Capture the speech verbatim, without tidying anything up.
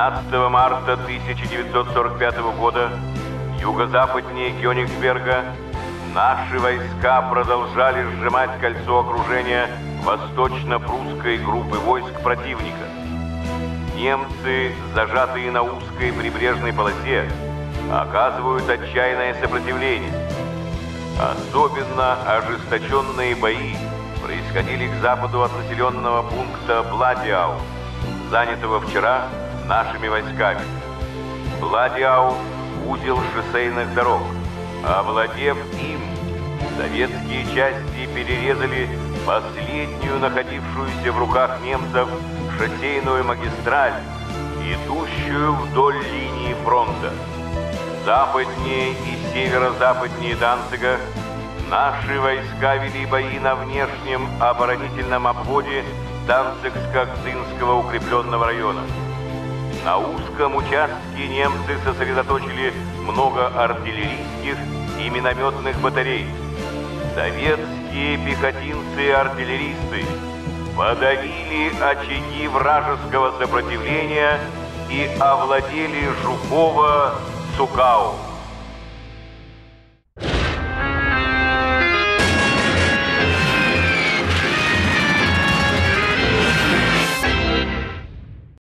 двенадцатого марта тысяча девятьсот сорок пятого года юго-западнее Кёнигсберга наши войска продолжали сжимать кольцо окружения восточно-прусской группы войск противника. Немцы, зажатые на узкой прибрежной полосе, оказывают отчаянное сопротивление. Особенно ожесточенные бои происходили к западу от населенного пункта Бладиау, занятого вчера нашими войсками. Бладиау – узел шоссейных дорог. Овладев им, советские части перерезали последнюю находившуюся в руках немцев шоссейную магистраль, идущую вдоль линии фронта. Западнее и северо-западнее Данцига наши войска вели бои на внешнем оборонительном обводе Данцигско-Гдынского укрепленного района. На узком участке немцы сосредоточили много артиллерийских и минометных батарей. Советские пехотинцы и артиллеристы подавили очаги вражеского сопротивления и овладели Жуково, Цукау.